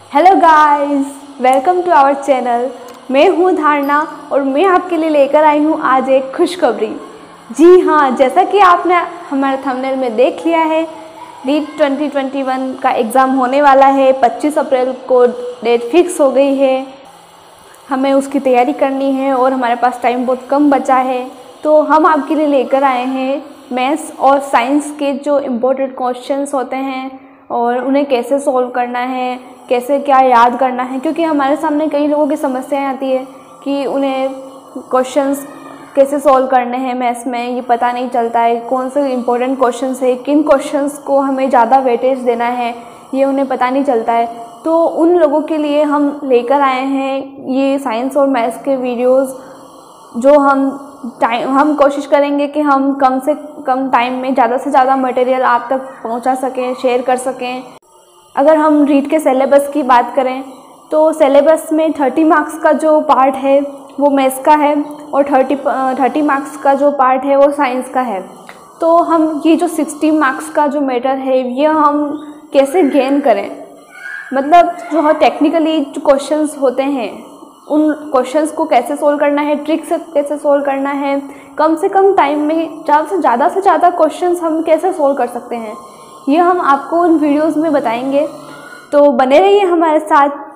Hello guys, welcome to our channel. मैं हूँ धारणा और मैं आपके लिए लेकर आई हूँ आज एक खुशखबरी। जी हाँ, जैसा कि आपने हमारे थंबनेल में देख लिया है, नीट 2021 का एग्ज़ाम होने वाला है। 25 अप्रैल को डेट फिक्स हो गई है। हमें उसकी तैयारी करनी है और हमारे पास टाइम बहुत कम बचा है, तो हम आपके लिए लेकर आए हैं मैथ्स और साइंस के जो इम्पोर्टेंट क्वेश्चंस होते हैं और उन्हें कैसे सॉल्व करना है, कैसे क्या याद करना है। क्योंकि हमारे सामने कई लोगों की समस्याएं आती है कि उन्हें क्वेश्चंस कैसे सॉल्व करने हैं मैथ्स में, ये पता नहीं चलता है कौन से इम्पोर्टेंट क्वेश्चंस है, किन क्वेश्चंस को हमें ज़्यादा वेटेज देना है, ये उन्हें पता नहीं चलता है। तो उन लोगों के लिए हम लेकर आए हैं ये साइंस और मैथ्स के वीडियोज़, जो हम कोशिश करेंगे कि हम कम से कम टाइम में ज़्यादा से ज़्यादा मटेरियल आप तक पहुंचा सकें, शेयर कर सकें। अगर हम रीट के सिलेबस की बात करें तो सिलेबस में 30 मार्क्स का जो पार्ट है वो मैथ्स का है और 30 मार्क्स का जो पार्ट है वो साइंस का है। तो हम ये जो 60 मार्क्स का जो मैटर है ये हम कैसे गेन करें, मतलब जो टेक्निकली जो क्वेश्चंस होते हैं उन क्वेश्चंस को कैसे सोल्व करना है, ट्रिक से कैसे सोल्व करना है, कम से कम टाइम में ज़्यादा से ज़्यादा क्वेश्चंस हम कैसे सोल्व कर सकते हैं, ये हम आपको उन वीडियोस में बताएंगे। तो बने रहिए हमारे साथ।